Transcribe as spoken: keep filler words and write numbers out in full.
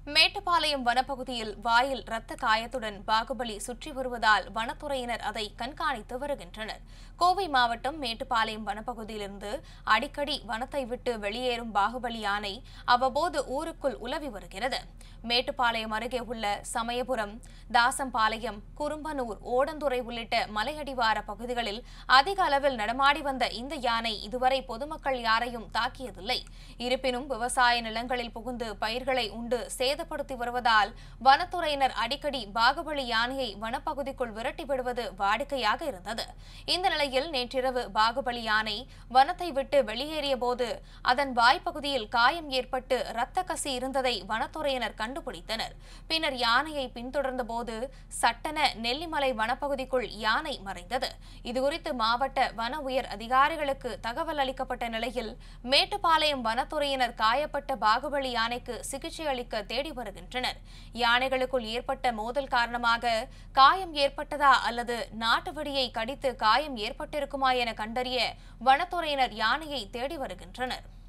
மேட்டுப்பாளையம் வனப்பகுதியில் வாயில் இரத்த காயத்துடன் பாகுபலி சுற்றி வருவதால் வனத்துறையினர் அதை கண்காணித்து வருகின்றனர். கோவை மாவட்டம் மேட்டுப்பாளையம் வனப்பகுதியிலிருந்து அடிக்கடி வனத்தை விட்டு வெளியேறும் பாகுபலி யானை அவ்வப்போது ஊருக்குள் உலவி வருகிறது. மேட்டுப்பாளையம் அருகே உள்ள சமயபுரம், தாசம்பாளையம், குறும்பனூர், ஓடந்துறை உள்ளிட்ட மலையடிவார பகுதிகளில் அதிக அளவில் நடமாடி வந்த இந்த யானை இதுவரை பொதுமக்கள் யாரையும் தாக்கியதில்லை. இருப்பினும் விவசாய நிலங்களில் புகுந்து பயிர்களை உண்டு சேதப்படுத்தி வருவதால் வனத்துறையினர் அடிக்கடி பாகுபலி யானையை வனப்பகுதிக்குள் விரட்டி விடுவது வாடிக்கையாக இருந்தது. இந்த நிலையில் நேற்றிரவு பாகுபலி யானை வனத்தை விட்டு வெளியேறிய போது அதன் வாய்ப்பகுதியில் காயம் ஏற்பட்டு இரத்த கசி இருந்ததை வனத்துறையினர் கண்டுபிடித்தனர். பின்னர் யானையை பின்தொடர்ந்த போது சட்டென நெல்லிமலை வனப்பகுதிக்குள் யானை மறைந்தது. இதுகுறித்து மாவட்ட வன உயர் அதிகாரிகளுக்கு தகவல் அளிக்கப்பட்ட நிலையில் மேட்டுப்பாளையம் வனத்துறையினர் காயப்பட்ட பாகுபலி யானைக்கு சிகிச்சை அளிக்க தேடி வருகின்றனர். யானைகளுக்குள் ஏற்பட்ட மோதல் காரணமாக காயம் ஏற்பட்டதா அல்லது நாட்டு வெடியை கடித்து காயம் ஏற்பட்டிருக்குமா என கண்டறிய வனத்துறையினர் யானையை தேடி வருகின்றனர்.